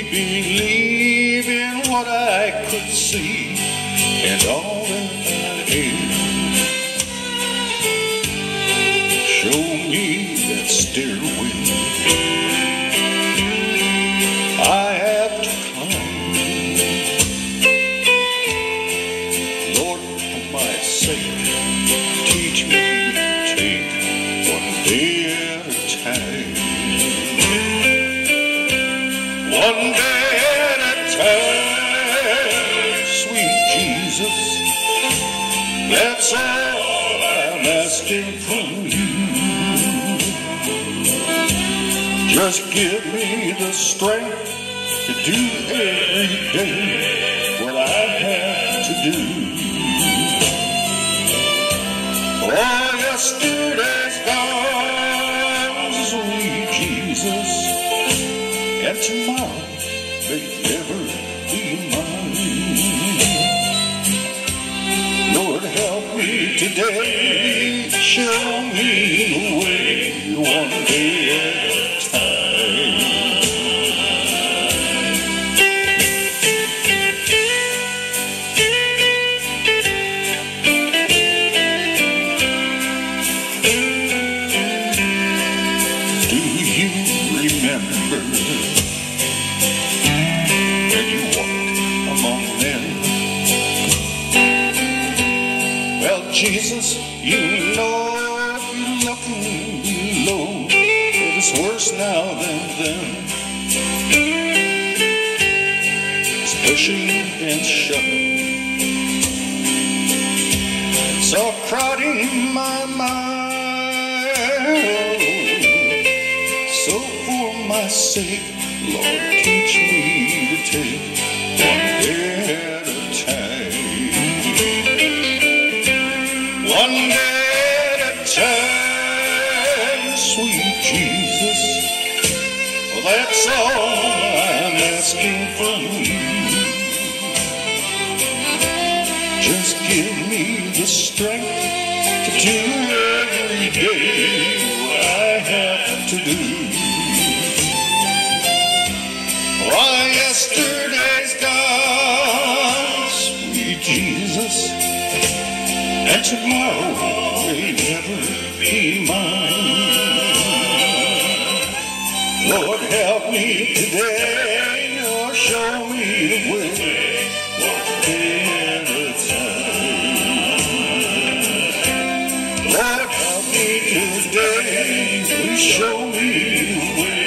believe in what I could see and all that I am. Show me that stairway I have to climb. Lord, for my sake, teach me to take one day at a time. One day at a time, sweet Jesus, that's all I'm asking from you. Just give me the strength to do every day what I have to do. Oh, yesterday's gone, sweet Jesus, and tomorrow may never be mine. Lord, help me today, show me the way, one day at a time. Do you remember when you walked among men? Well, Jesus, you know if you're looking below, it is worse now than then. It's pushing and shoving, it's all crowding my mind. So for my sake, Lord, teach me to take one day at a time. One day at a time, sweet Jesus, well, that's all I'm asking from you. Just give me the strength to do every day what I have to do. Why, yesterday's gone, sweet Jesus, and tomorrow may never be mine. Lord, help me today, or show me the way, one day at a time. Lord, help me today, please show me the way.